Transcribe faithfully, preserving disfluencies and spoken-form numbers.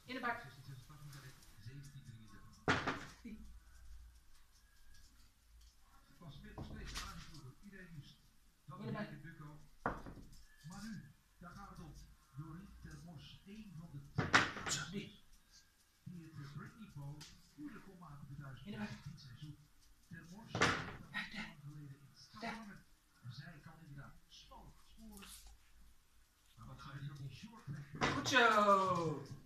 In de bak. zestien zesentachtig, zeventien drieëndertig. Klassement nog steeds aangevoerd door iedereen liefst. Dat is de Bucco. Maar nu, daar gaat het om. Jorien ter Mos, één van de twee die het Britney Bow moeilijk kon maken voor tweeduizend dit seizoen. Ter Mos heeft dat lang geleden in Stavanger. En zij kan inderdaad spannend sporen. Maar wat ga je dan in short trekken? Goed zo!